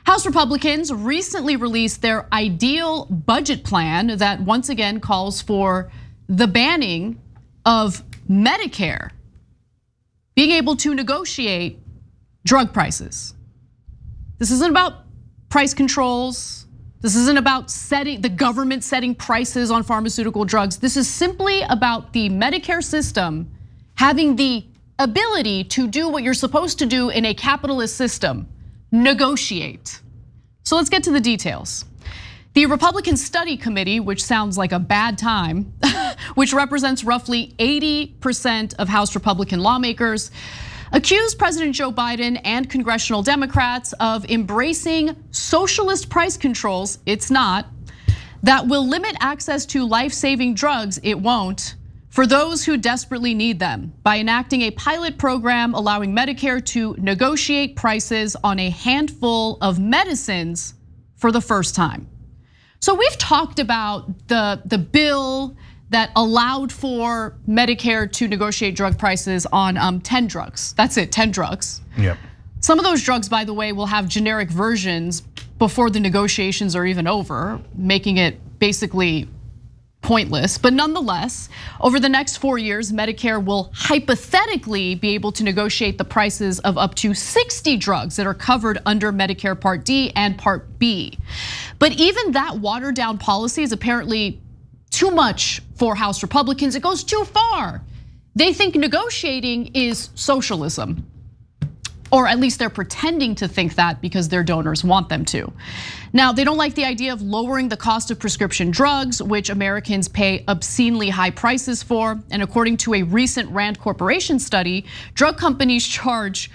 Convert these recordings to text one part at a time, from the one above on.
House Republicans recently released their ideal budget plan that once again calls for the banning of Medicare being able to negotiate drug prices. This isn't about price controls. This isn't about the government setting prices on pharmaceutical drugs. This is simply about the Medicare system having the ability to do what you're supposed to do in a capitalist system: negotiate. So let's get to the details. The Republican Study Committee, which sounds like a bad time, which represents roughly 80% of House Republican lawmakers, accused President Joe Biden and congressional Democrats of embracing socialist price controls. It's not. That will limit access to life-saving drugs. It won't. For those who desperately need them, by enacting a pilot program allowing Medicare to negotiate prices on a handful of medicines for the first time. So we've talked about the bill that allowed for Medicare to negotiate drug prices on 10 drugs. That's it, 10 drugs. Yep. Some of those drugs, by the way, will have generic versions before the negotiations are even over, making it basically pointless. But nonetheless, over the next 4 years, Medicare will hypothetically be able to negotiate the prices of up to 60 drugs that are covered under Medicare Part D and Part B. But even that watered down policy is apparently too much for House Republicans. It goes too far. They think negotiating is socialism. Or at least they're pretending to think that because their donors want them to. Now, they don't like the idea of lowering the cost of prescription drugs, which Americans pay obscenely high prices for. And according to a recent Rand Corporation study, drug companies charge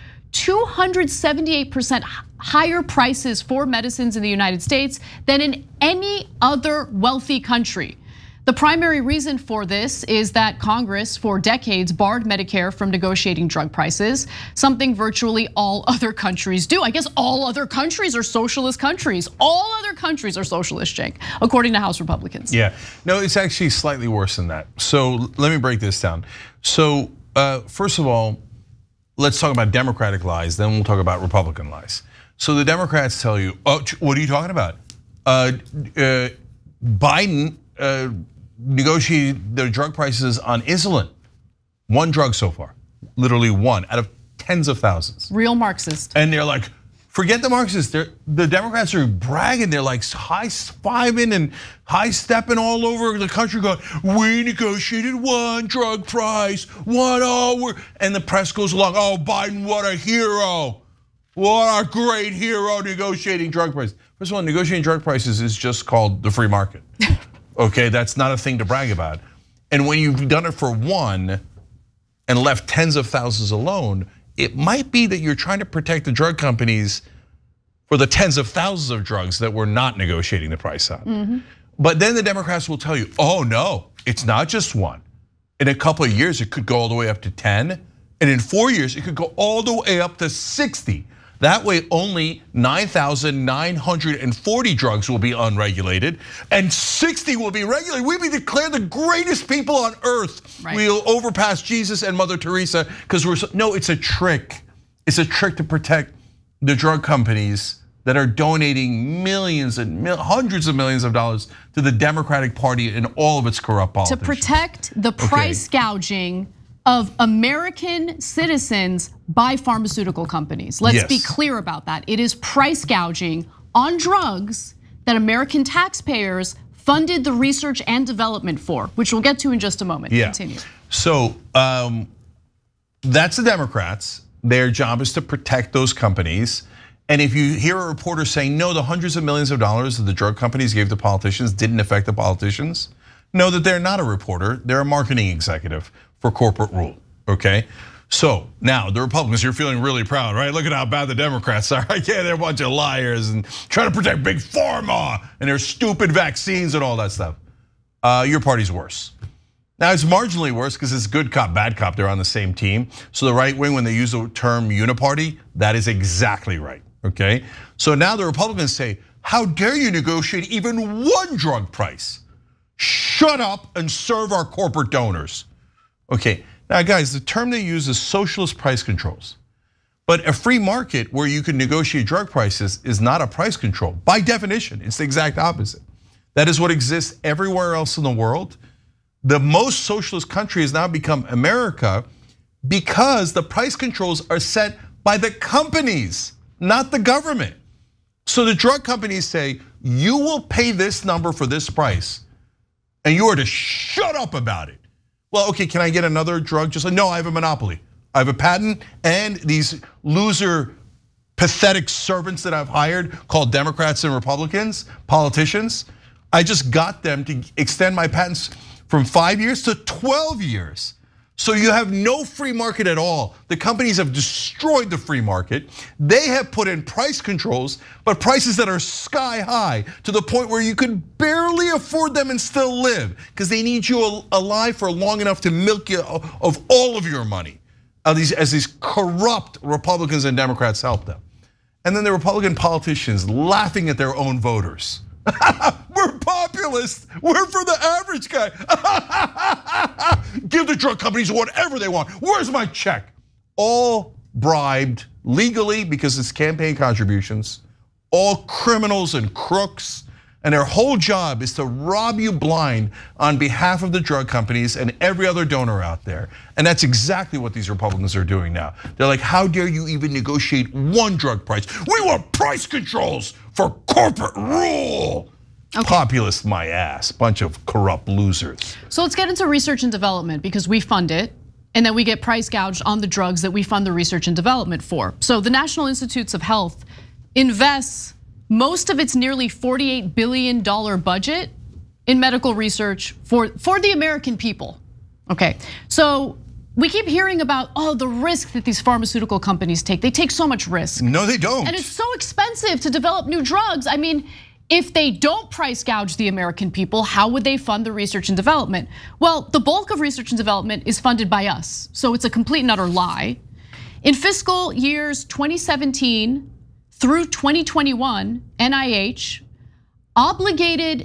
278% higher prices for medicines in the United States than in any other wealthy country. The primary reason for this is that Congress for decades barred Medicare from negotiating drug prices, something virtually all other countries do. I guess all other countries are socialist countries. All other countries are socialist, Cenk, according to House Republicans. Yeah, no, it's actually slightly worse than that. So let me break this down. So first of all, let's talk about Democratic lies, then we'll talk about Republican lies. So the Democrats tell you, oh, what are you talking about? Biden negotiated their drug prices on insulin. One drug so far, literally one out of tens of thousands. Real Marxist. And they're like, forget the Marxists. The Democrats are bragging. They're like high-fiving and high-stepping all over the country going, we negotiated one drug price, 1 hour. And the press goes along, oh, Biden, what a hero. What a great hero negotiating drug prices. First of all, negotiating drug prices is just called the free market. Okay, that's not a thing to brag about. And when you've done it for one and left tens of thousands alone, it might be that you're trying to protect the drug companies for the tens of thousands of drugs that we're not negotiating the price on. But then the Democrats will tell you, oh no, it's not just one. In a couple of years, it could go all the way up to 10. And in 4 years, it could go all the way up to 60. That way, only 9,940 drugs will be unregulated, and 60 will be regulated. We'll be declared the greatest people on earth. Right. We'll overpass Jesus and Mother Teresa because no, it's a trick. It's a trick to protect the drug companies that are donating millions and hundreds of millions of dollars to the Democratic Party and all of its corrupt politicians. To protect the price gouging of American citizens by pharmaceutical companies. Let's be clear about that. It is price gouging on drugs that American taxpayers funded the research and development for, which we'll get to in just a moment. Yeah. Continue. So that's the Democrats. Their job is to protect those companies. And if you hear a reporter saying, no, the hundreds of millions of dollars that the drug companies gave to politicians didn't affect the politicians, know that they're not a reporter, they're a marketing executive for corporate rule, okay? So now the Republicans, you're feeling really proud, right? Look at how bad the Democrats are. Yeah, they're a bunch of liars and trying to protect big pharma and their stupid vaccines and all that stuff. Your party's worse. Now it's marginally worse because it's good cop, bad cop, they're on the same team. So the right wing, when they use the term uniparty, that is exactly right, okay? So now the Republicans say, how dare you negotiate even one drug price? Shut up and serve our corporate donors. Okay, now guys, the term they use is socialist price controls. But a free market where you can negotiate drug prices is not a price control. By definition, it's the exact opposite. That is what exists everywhere else in the world. The most socialist country has now become America because the price controls are set by the companies, not the government. So the drug companies say, you will pay this number for this price, and you are to shut up about it. Well, okay, can I get another drug? Just like, no, I have a monopoly. I have a patent, and these loser, pathetic servants that I've hired called Democrats and Republicans, politicians, I just got them to extend my patents from 5 years to 12 years. So you have no free market at all. The companies have destroyed the free market. They have put in price controls, but prices that are sky high to the point where you could barely afford them and still live because they need you alive for long enough to milk you of all of your money as these corrupt Republicans and Democrats help them. And then the Republican politicians laughing at their own voters. We're populist. We're for the average guy. Give the drug companies whatever they want. Where's my check? All bribed legally because it's campaign contributions. All criminals and crooks. And their whole job is to rob you blind on behalf of the drug companies and every other donor out there. And that's exactly what these Republicans are doing now. They're like, how dare you even negotiate one drug price? We want price controls for corporate rule. Okay. Populist my ass, bunch of corrupt losers. So let's get into research and development because we fund it. And then we get price gouged on the drugs that we fund the research and development for. So the National Institutes of Health invests most of its nearly $48 billion budget in medical research for the American people. Okay, so we keep hearing about the risk that these pharmaceutical companies take. They take so much risk. No, they don't. And it's so expensive to develop new drugs. I mean, if they don't price gouge the American people, how would they fund the research and development? Well, the bulk of research and development is funded by us, so it's a complete and utter lie. In fiscal years 2017 through 2021, NIH obligated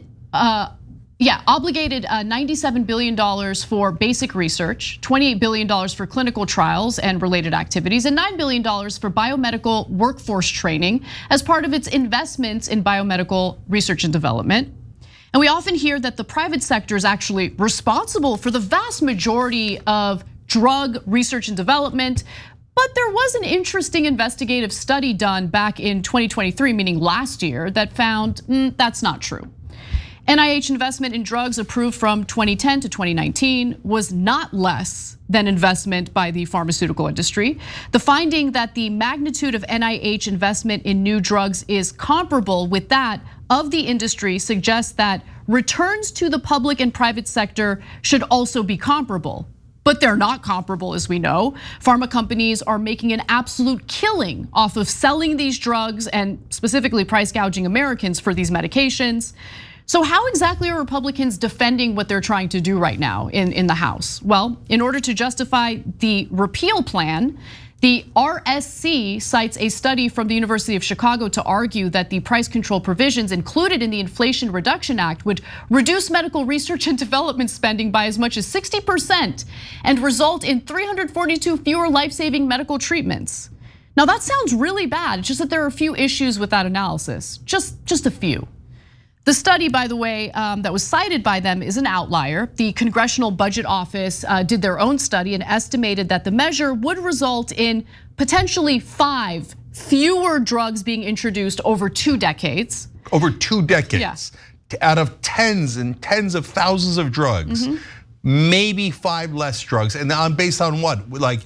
$97 billion for basic research, $28 billion for clinical trials and related activities, and $9 billion for biomedical workforce training as part of its investments in biomedical research and development. And we often hear that the private sector is actually responsible for the vast majority of drug research and development. But there was an interesting investigative study done back in 2023, meaning last year, that found that's not true. NIH investment in drugs approved from 2010 to 2019 was not less than investment by the pharmaceutical industry. The finding that the magnitude of NIH investment in new drugs is comparable with that of the industry suggests that returns to the public and private sector should also be comparable. But they're not comparable, as we know. Pharma companies are making an absolute killing off of selling these drugs and specifically price gouging Americans for these medications. So how exactly are Republicans defending what they're trying to do right now in the House? Well, in order to justify the repeal plan, the RSC cites a study from the University of Chicago to argue that the price control provisions included in the Inflation Reduction Act would reduce medical research and development spending by as much as 60% and result in 342 fewer life-saving medical treatments. Now that sounds really bad, it's just that there are a few issues with that analysis, just a few. The study, by the way, that was cited by them is an outlier. The Congressional Budget Office did their own study and estimated that the measure would result in potentially 5 fewer drugs being introduced over 2 decades. Over 2 decades, yeah. Out of tens and tens of thousands of drugs, maybe 5 less drugs. And based on what?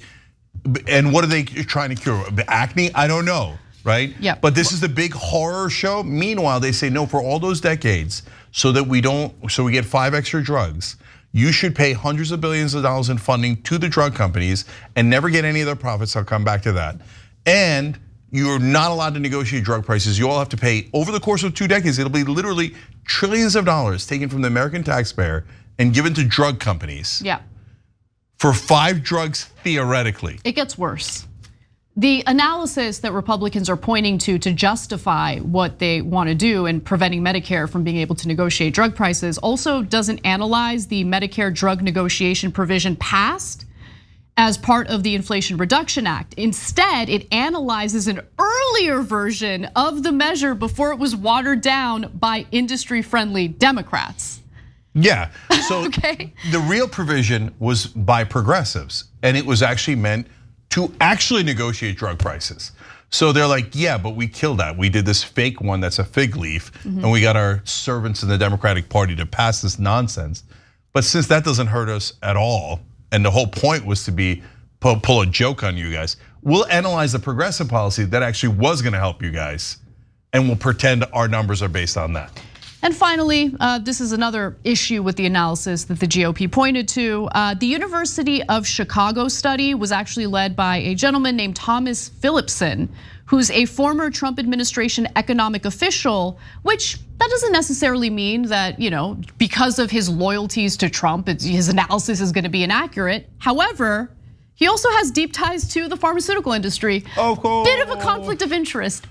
And what are they trying to cure? Acne? I don't know. Right? Yeah. But this is the big horror show. Meanwhile, they say no for all those decades, so we get 5 extra drugs. You should pay hundreds of billions of dollars in funding to the drug companies and never get any of their profits. I'll come back to that. And you're not allowed to negotiate drug prices. You all have to pay over the course of 2 decades. It'll be literally trillions of dollars taken from the American taxpayer and given to drug companies. Yeah. For 5 drugs, theoretically. It gets worse. The analysis that Republicans are pointing to justify what they want to do in preventing Medicare from being able to negotiate drug prices also doesn't analyze the Medicare drug negotiation provision passed as part of the Inflation Reduction Act. Instead, it analyzes an earlier version of the measure before it was watered down by industry-friendly Democrats. Yeah, so the real provision was by progressives, and it was actually meant to actually negotiate drug prices. So they're like, yeah, but we killed that. We did this fake one that's a fig leaf, and we got our servants in the Democratic Party to pass this nonsense. But since that doesn't hurt us at all, and the whole point was to be pull a joke on you guys, we'll analyze the progressive policy that actually was gonna help you guys, and we'll pretend our numbers are based on that. And finally, this is another issue with the analysis that the GOP pointed to. The University of Chicago study was actually led by a gentleman named Thomas Phillipson, who's a former Trump administration economic official, which that doesn't necessarily mean that, because of his loyalties to Trump, his analysis is gonna be inaccurate. However, he also has deep ties to the pharmaceutical industry. Of course. Bit of a conflict of interest,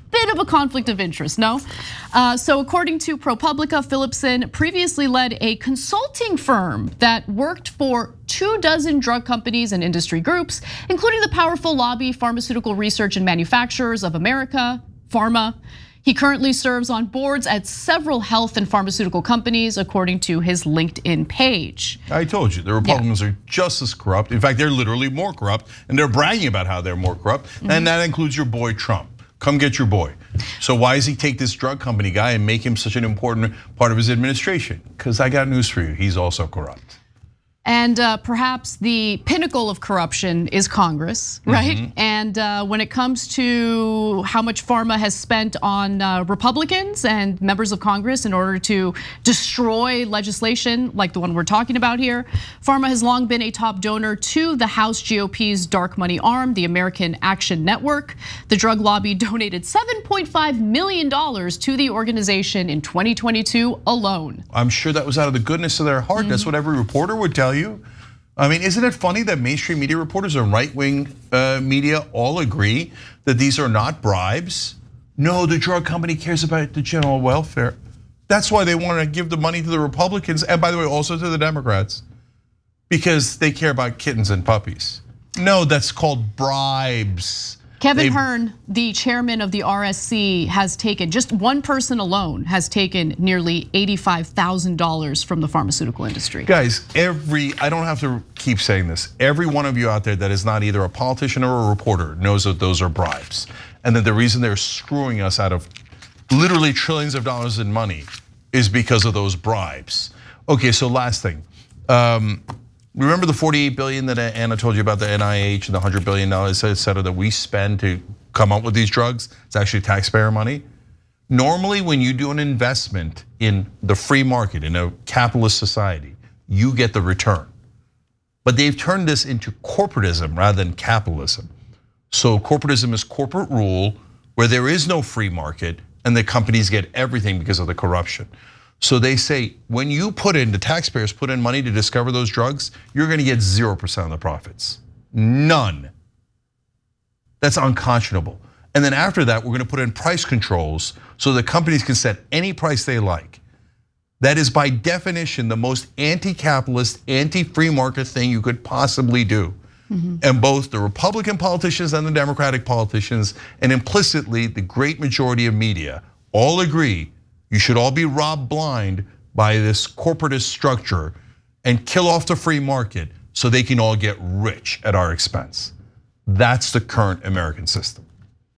no? So according to ProPublica, Phillipson previously led a consulting firm that worked for 24 drug companies and industry groups, including the powerful lobby Pharmaceutical Research and Manufacturers of America, PhRMA. He currently serves on boards at several health and pharmaceutical companies, according to his LinkedIn page. I told you, the Republicans are just as corrupt. In fact, they're literally more corrupt, and they're bragging about how they're more corrupt, and that includes your boy Trump. Come get your boy. So why does he take this drug company guy and make him such an important part of his administration? Because I got news for you, he's also corrupt. And perhaps the pinnacle of corruption is Congress, right? And when it comes to how much PhRMA has spent on Republicans and members of Congress in order to destroy legislation like the one we're talking about here, PhRMA has long been a top donor to the House GOP's dark money arm, the American Action Network. The drug lobby donated $7.5 million to the organization in 2022 alone. I'm sure that was out of the goodness of their heart. That's what every reporter would tell you. I mean, isn't it funny that mainstream media reporters and right-wing media all agree that these are not bribes? No, the drug company cares about the general welfare. That's why they want to give the money to the Republicans, and by the way, also to the Democrats, because they care about kittens and puppies. No, that's called bribes. Kevin Hearn, the chairman of the RSC, has taken, just one person alone has taken nearly $85,000 from the pharmaceutical industry. Guys, I don't have to keep saying this. Every one of you out there that is not either a politician or a reporter knows that those are bribes. And that the reason they're screwing us out of literally trillions of dollars in money is because of those bribes. Okay, so last thing. Remember the $48 billion that Anna told you about, the NIH and the $100 billion, et cetera, that we spend to come up with these drugs? It's actually taxpayer money. Normally, when you do an investment in the free market, in a capitalist society, you get the return. But they've turned this into corporatism rather than capitalism. So corporatism is corporate rule where there is no free market and the companies get everything because of the corruption. So they say, when you the taxpayers put in money to discover those drugs, you're gonna get 0% of the profits, none. That's unconscionable. And then after that, we're gonna put in price controls so the companies can set any price they like. That is by definition the most anti-capitalist, anti-free market thing you could possibly do. And both the Republican politicians and the Democratic politicians, and implicitly the great majority of media, all agree you should all be robbed blind by this corporatist structure and kill off the free market so they can all get rich at our expense. That's the current American system.